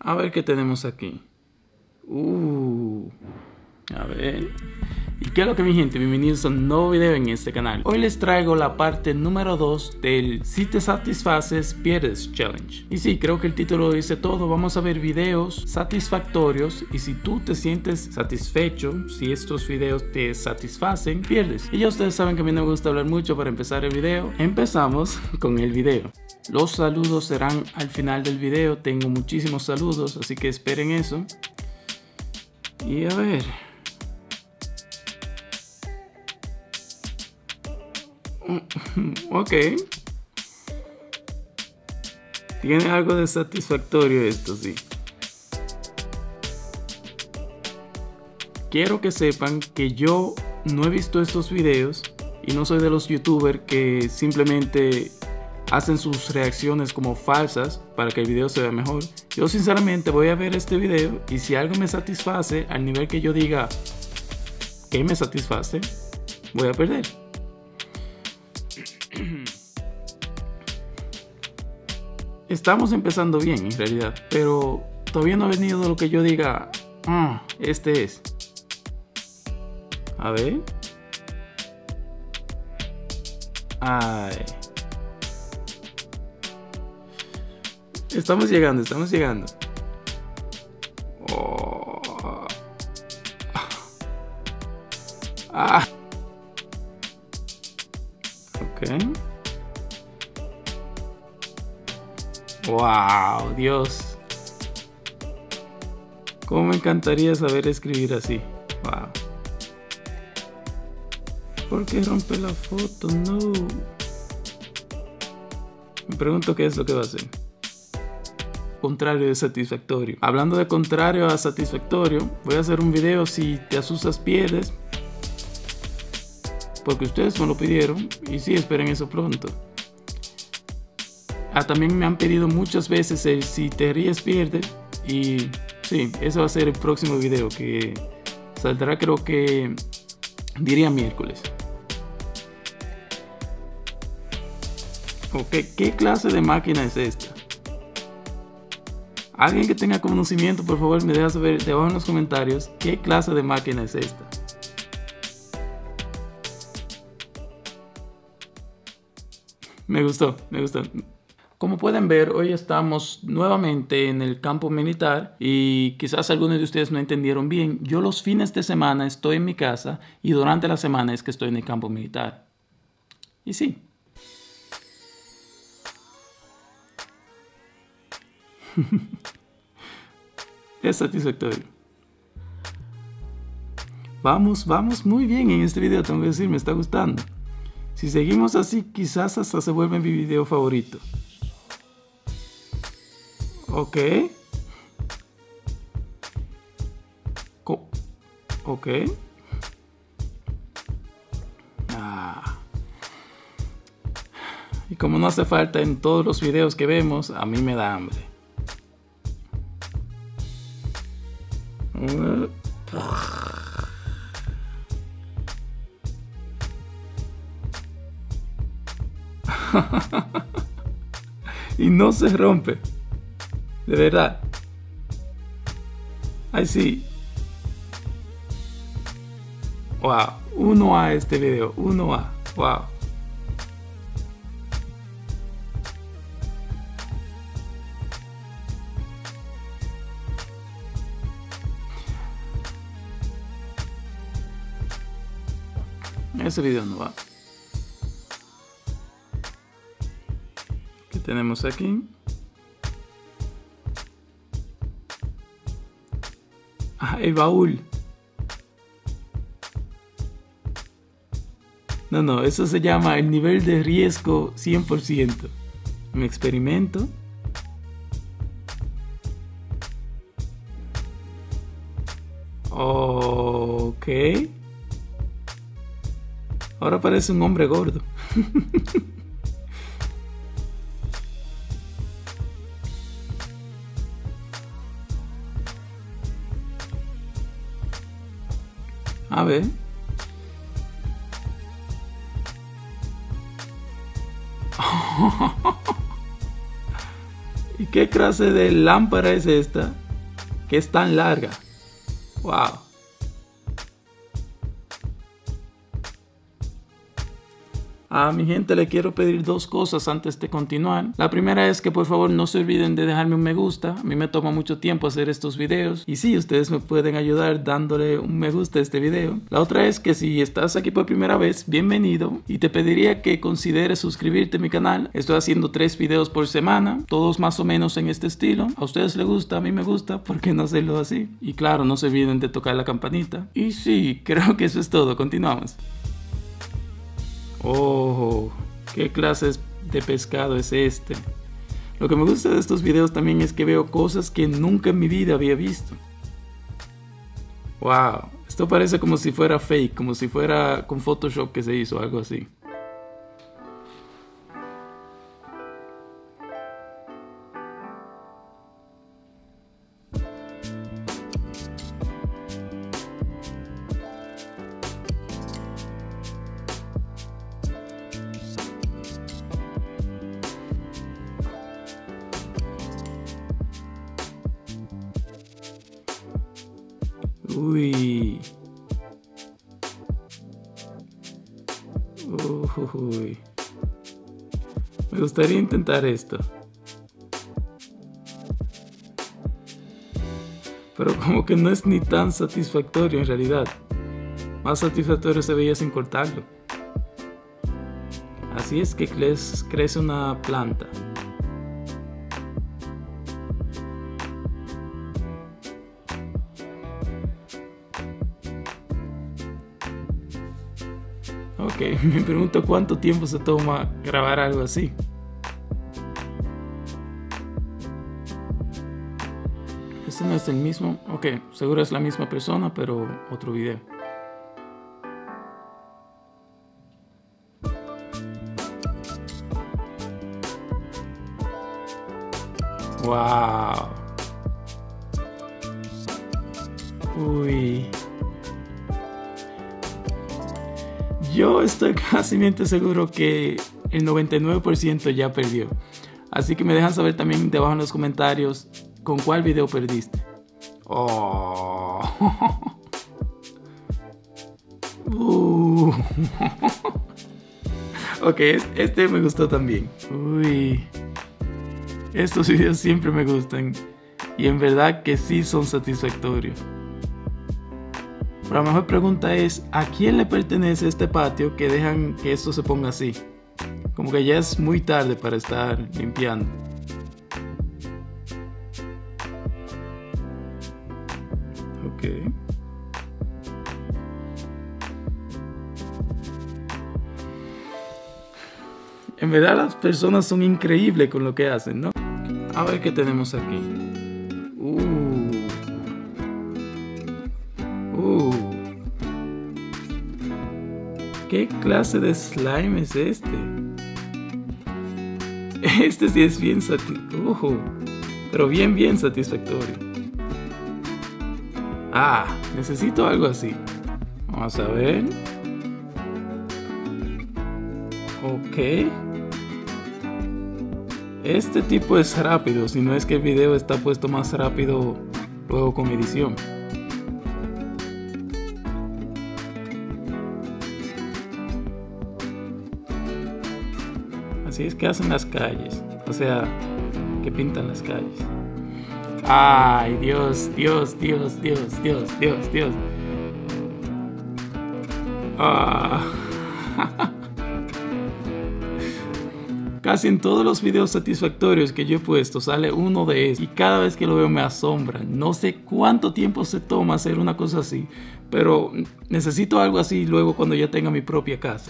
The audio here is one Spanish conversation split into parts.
A ver qué tenemos aquí. A ver. ¿Y qué es lo que, mi gente? Bienvenidos a un nuevo video en este canal. Hoy les traigo la parte número 2 del Si te satisfaces, pierdes challenge. Y sí, creo que el título lo dice todo. Vamos a ver videos satisfactorios y si tú te sientes satisfecho, si estos videos te satisfacen, pierdes. Y ya ustedes saben que a mí no me gusta hablar mucho para empezar el video. Empezamos con el video. Los saludos serán al final del video. Tengo muchísimos saludos, así que esperen eso. Y a ver. Ok. Tiene algo de satisfactorio esto, sí. Quiero que sepan que yo no he visto estos videos y no soy de los youtubers que simplemente hacen sus reacciones como falsas para que el video se vea mejor. Yo sinceramente voy a ver este video y si algo me satisface al nivel que yo diga que me satisface, voy a perder. Estamos empezando bien en realidad, pero todavía no ha venido lo que yo diga, este es. A ver. Ay. Estamos llegando. Oh. Ok. Wow, Dios. Cómo me encantaría saber escribir así. Wow. ¿Por qué rompe la foto? No. Me pregunto qué es lo que va a hacer. Contrario de satisfactorio. Hablando de contrario a satisfactorio, voy a hacer un video si te asustas pierdes. Porque ustedes me lo pidieron. Y sí, esperen eso pronto. También me han pedido muchas veces el si te ríes pierdes. Y sí, eso va a ser el próximo video que saldrá, creo que diría miércoles. Ok, ¿qué clase de máquina es esta? Alguien que tenga conocimiento, por favor, me deja saber debajo en los comentarios qué clase de máquina es esta. Me gustó. Como pueden ver, hoy estamos nuevamente en el campo militar y quizás algunos de ustedes no entendieron bien. Yo los fines de semana estoy en mi casa y durante la semana es que estoy en el campo militar. Y sí. Es satisfactorio. Vamos muy bien en este video, tengo que decir, me está gustando. Si seguimos así, quizás hasta se vuelve mi video favorito. Ok. Ok. Y como no hace falta en todos los videos que vemos, a mí me da hambre. Y no se rompe. De verdad. Ay, sí. Wow. 1A este video. 1A. Wow. Ese video no va. ¿Qué tenemos aquí? El baúl. No, eso se llama el nivel de riesgo 100%. Me experimento. Ok. Ahora parece un hombre gordo. A ver. ¿Qué clase de lámpara es esta? Que es tan larga. Wow. A mi gente le quiero pedir dos cosas antes de continuar. La primera es que por favor no se olviden de dejarme un me gusta. A mí me toma mucho tiempo hacer estos videos. Y sí, ustedes me pueden ayudar dándole un me gusta a este video. La otra es que si estás aquí por primera vez, bienvenido. Y te pediría que consideres suscribirte a mi canal. Estoy haciendo 3 videos por semana. Todos más o menos en este estilo. A ustedes les gusta, a mí me gusta. ¿Por qué no hacerlo así? Y claro, no se olviden de tocar la campanita. Y sí, creo que eso es todo. Continuamos. Oh, ¿qué clase de pescado es este? Lo que me gusta de estos videos también es que veo cosas que nunca en mi vida había visto. Wow, esto parece como si fuera fake, como si fuera con Photoshop que se hizo, algo así. Uy. Uy. Me gustaría intentar esto. Pero como que no es ni tan satisfactorio en realidad. Más satisfactorio se veía sin cortarlo. Así es que crece una planta. Ok, me pregunto cuánto tiempo se toma grabar algo así. Este no es el mismo. Ok, seguro es la misma persona, pero otro video. Wow. Uy. Yo estoy casi seguro que el 99% ya perdió. Así que me dejan saber también debajo en los comentarios con cuál video perdiste. Oh. Ok, este me gustó también. Uy. Estos videos siempre me gustan. Y en verdad que sí son satisfactorios. Pero la mejor pregunta es, ¿a quién le pertenece este patio que dejan que esto se ponga así? Como que ya es muy tarde para estar limpiando. Ok. En verdad las personas son increíbles con lo que hacen, ¿no? A ver qué tenemos aquí. ¿Qué clase de slime es este? Este sí es bien satisfactorio. Pero bien satisfactorio. Ah, necesito algo así. Vamos a ver. Ok. Este tipo es rápido, si no es que el video está puesto más rápido luego con edición. Así es que hacen las calles, o sea, que pintan las calles. Ay, Dios. Ah. Casi en todos los videos satisfactorios que yo he puesto sale uno de estos y cada vez que lo veo me asombra. No sé cuánto tiempo se toma hacer una cosa así, pero necesito algo así luego cuando ya tenga mi propia casa.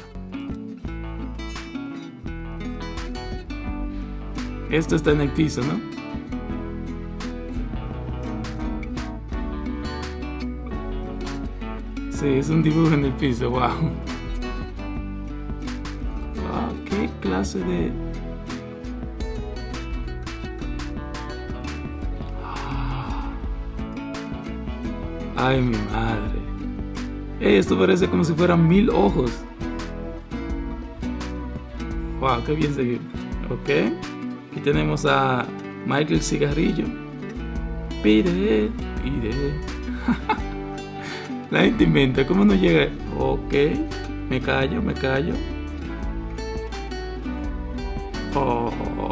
Esto está en el piso, ¿no? Sí, es un dibujo en el piso, wow. Wow, qué clase de... Ay, mi madre. Esto parece como si fueran 1000 ojos. Wow, qué bien se ve. Ok. Aquí tenemos a Michael Cigarrillo. Pide. La gente inventa, ¿cómo no llega? Ok, me callo. Oh.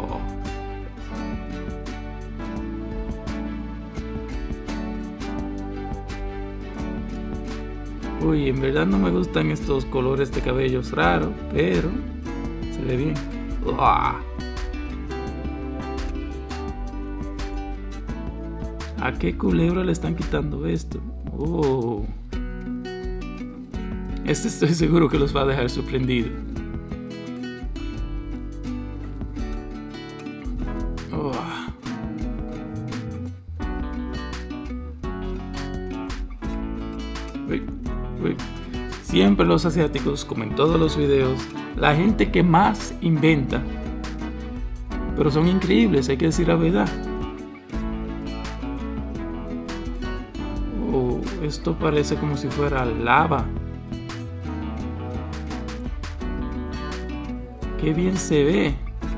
Uy, en verdad no me gustan estos colores de cabellos raros, pero se ve bien. ¡Uah! ¿A qué culebra le están quitando esto? Oh. Este estoy seguro que los va a dejar sorprendidos. Oh. Uy. Siempre los asiáticos, como en todos los videos, la gente que más inventa. Pero son increíbles, hay que decir la verdad. Oh, esto parece como si fuera lava. Qué bien se ve.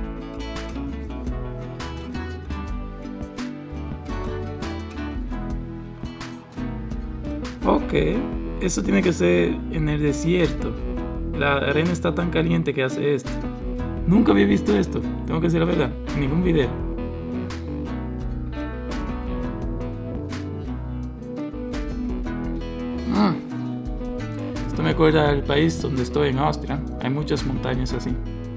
Ok, eso tiene que ser en el desierto. La arena está tan caliente que hace esto. Nunca había visto esto, tengo que decir la verdad, en ningún video. Esto me acuerda del país donde estoy, en Austria. Hay muchas montañas así.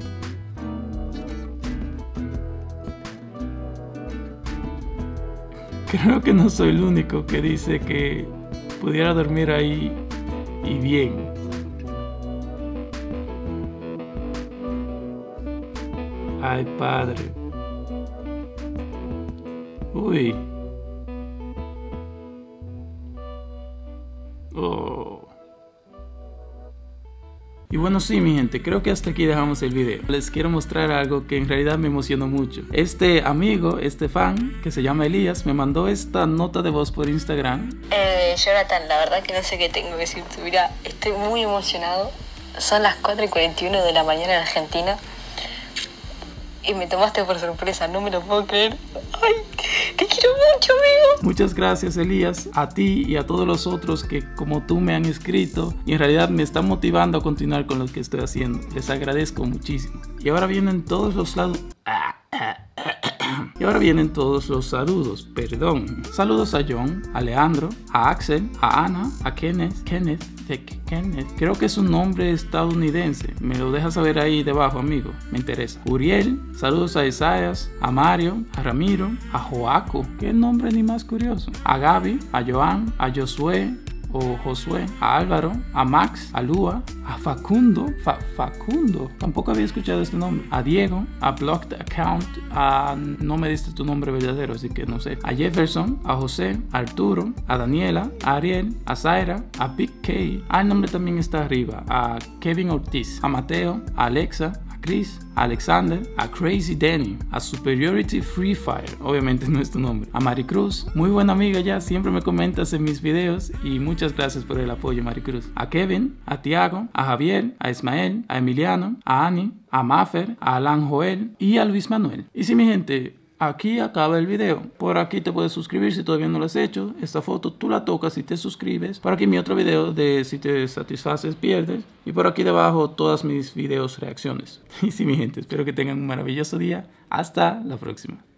Creo que no soy el único que dice que pudiera dormir ahí y bien. Ay, padre. Uy. Oh. Y bueno, sí, mi gente, creo que hasta aquí dejamos el video. Les quiero mostrar algo que en realidad me emocionó mucho. Este amigo, este fan, que se llama Elías, me mandó esta nota de voz por Instagram. Jonathan, la verdad que no sé qué tengo que decirte. Mira, estoy muy emocionado. Son las 4:41 de la mañana en Argentina. Y me tomaste por sorpresa, no me lo puedo creer. ¡Ay! ¡Te quiero mucho, amigo! Muchas gracias, Elías, a ti y a todos los otros que como tú me han escrito y en realidad me están motivando a continuar con lo que estoy haciendo. Les agradezco muchísimo. Y ahora vienen todos los saludos. Perdón. Saludos a John, a Leandro, a Axel, a Ana, a Kenneth. Creo que es un nombre estadounidense. Me lo dejas saber ahí debajo, amigo. Me interesa. Uriel. Saludos a Isaías, a Mario, a Ramiro, a Joaco. Qué nombre ni más curioso. A Gaby, a Joan, a Josué, a Álvaro, a Max, a Lua, a Facundo, Facundo, tampoco había escuchado este nombre, a Diego, a Blocked Account, no me diste tu nombre verdadero, así que no sé, a Jefferson, a José, a Arturo, a Daniela, a Ariel, a Zaira, a Big K, el nombre también está arriba, a Kevin Ortiz, a Mateo, a Alexa, Chris, a Alexander, a Crazy Danny, a Superiority Free Fire, obviamente no es tu nombre, a Maricruz, muy buena amiga ya, siempre me comentas en mis videos y muchas gracias por el apoyo, Maricruz, a Kevin, a Tiago, a Javier, a Ismael, a Emiliano, a Ani, a Maffer, a Alan Joel y a Luis Manuel. Y sí, mi gente, aquí acaba el video. Por aquí te puedes suscribir si todavía no lo has hecho. Esta foto tú la tocas y te suscribes. Por aquí mi otro video de si te satisfaces pierdes. Y por aquí debajo todas mis videos reacciones. Y sí, mi gente, espero que tengan un maravilloso día. Hasta la próxima.